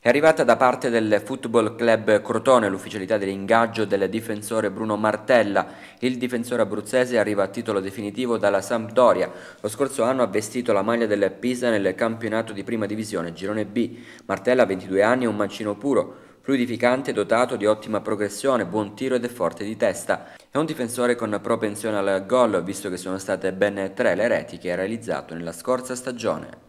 È arrivata da parte del Football Club Crotone l'ufficialità dell'ingaggio del difensore Bruno Martella. Il difensore abruzzese arriva a titolo definitivo dalla Sampdoria. Lo scorso anno ha vestito la maglia del Pisa nel campionato di prima divisione, girone B. Martella ha 22 anni e un mancino puro. Fluidificante, dotato di ottima progressione, buon tiro ed è forte di testa. È un difensore con propensione al gol, visto che sono state ben 3 le reti che ha realizzato nella scorsa stagione.